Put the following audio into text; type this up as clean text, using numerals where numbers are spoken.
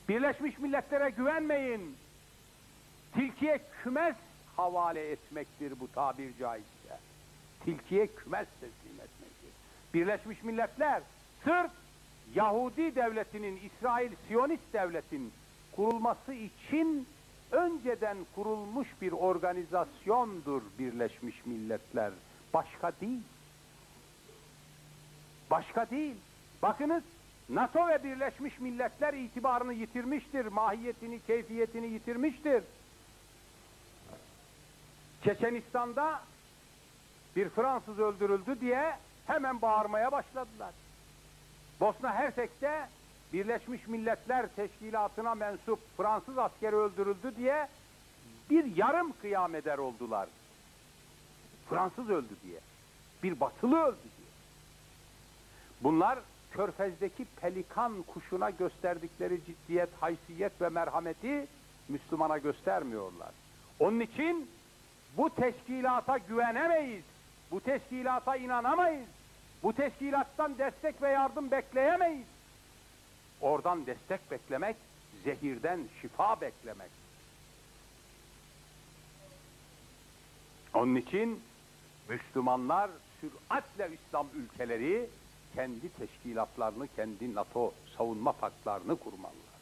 Birleşmiş Milletler'e güvenmeyin. Tilkiye kümes havale etmektir bu tabir caizse. Tilkiye kümes teslim etmektir. Birleşmiş Milletler sırf Yahudi devletinin, İsrail Siyonist devletin kurulması için önceden kurulmuş bir organizasyondur Birleşmiş Milletler. Başka değil. Başka değil. Bakınız, NATO ve Birleşmiş Milletler itibarını yitirmiştir, mahiyetini, keyfiyetini yitirmiştir. Çeçenistan'da bir Fransız öldürüldü diye hemen bağırmaya başladılar. Bosna Hersek'te Birleşmiş Milletler Teşkilatı'na mensup Fransız askeri öldürüldü diye bir yarım kıyam eder oldular. Fransız öldü diye. Bir Batılı öldü diye. Bunlar Körfez'deki pelikan kuşuna gösterdikleri ciddiyet, haysiyet ve merhameti Müslümana göstermiyorlar. Onun için bu teşkilata güvenemeyiz. Bu teşkilata inanamayız. Bu teşkilattan destek ve yardım bekleyemeyiz. Oradan destek beklemek, zehirden şifa beklemek. Onun için Müslümanlar süratle İslam ülkeleri kendi teşkilatlarını, kendi NATO savunma paktlarını kurmalı.